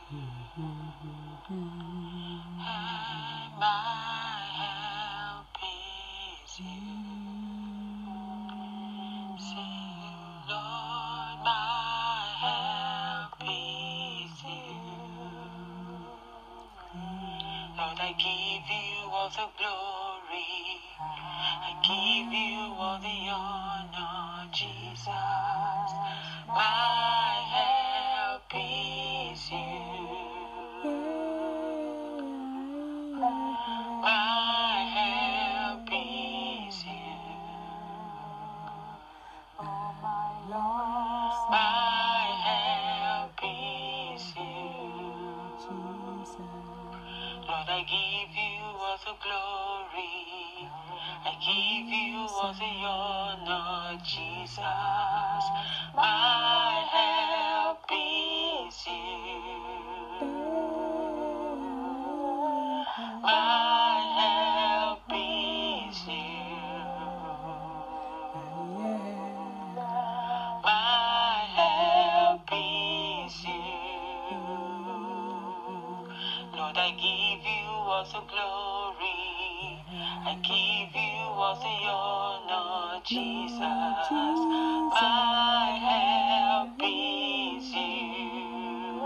My help is you. Sing, Lord, my help is you. Lord, I give you all the glory. I give you all the honor, Jesus. My help is you. My help is you. Oh, my Lord, my help is you. Lord, I give you all the glory. I give you all the honor, Jesus. My help is you. My help is you. My help is you. Lord, I give you all the glory. I give you all the honor, Jesus. My help is you.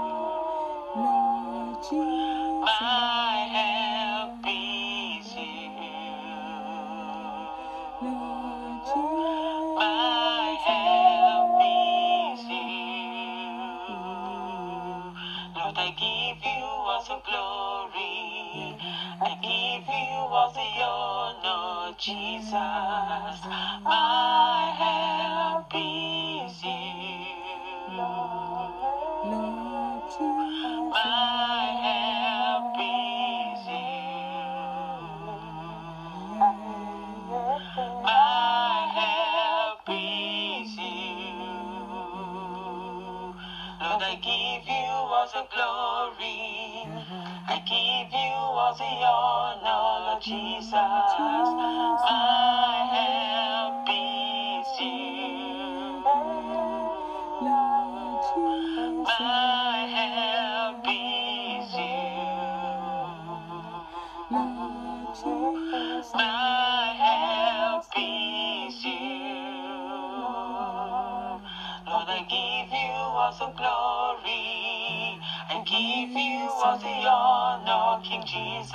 My help is you. My help is you. Lord, I give you all the glory. I give you all the honor, Jesus. My help is you. My help is you. My help is you. Lord, I give you all the glory. I give you all the honor, Jesus. My help is you. My help is you. My help is you. Lord, I give you all the glory. I give you all the honor, King Jesus.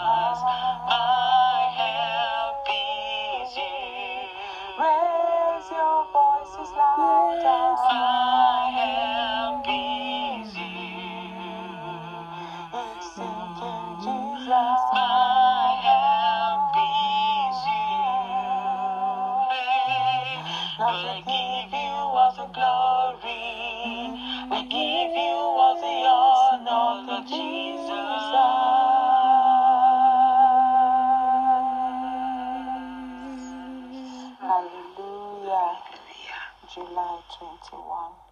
My help is you. Raise your voices louder. My help is you. Sing, King Jesus. My help is you. Hey, Lord, I give you all the glory. I give you all the honor, Lord Jesus. Hallelujah. July 21.